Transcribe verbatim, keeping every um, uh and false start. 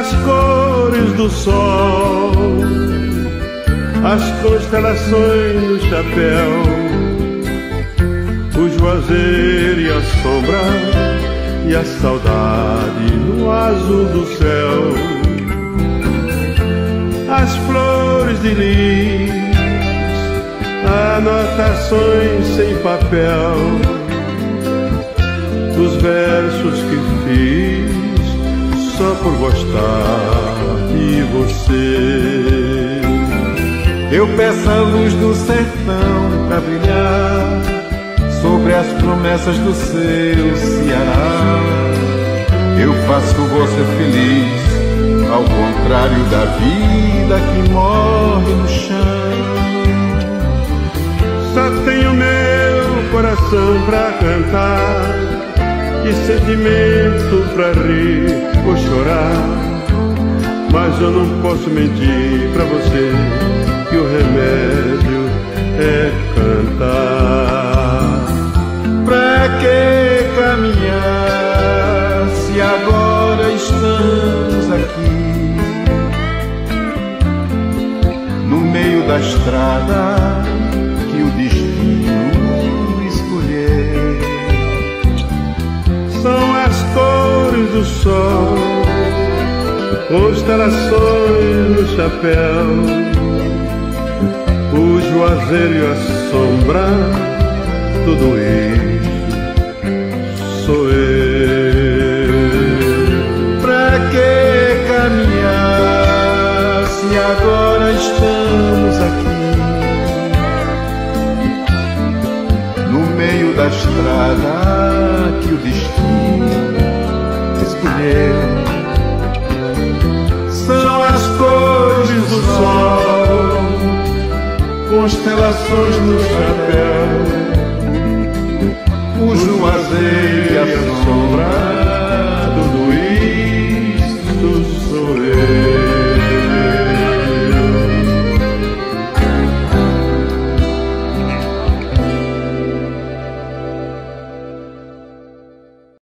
as cores do sol, as constelações no chapéu, o juazeiro e a sombra e a saudade no azul do céu, as flores de lis, anotações sem papel, dos versos que fiz só por gostar de você. Eu peço a luz do sertão pra brilhar sobre as promessas do seu Ceará. Eu faço você feliz, ao contrário da vida que morre no chão. Só tenho meu coração pra cantar e sentimento pra rir ou chorar, mas eu não posso mentir pra você que o remédio é cantar. Pra que caminhar se agora estamos aqui no meio da estrada que o destino escolher? São as cores do sol, constelações no chapéu, o juazeiro e a sombra, tudo isso sou eu. Pra que caminhar se agora estamos aqui no meio da estrada que o destino escolheu? São as cores do sol, constelações no chapéu, o juazeiro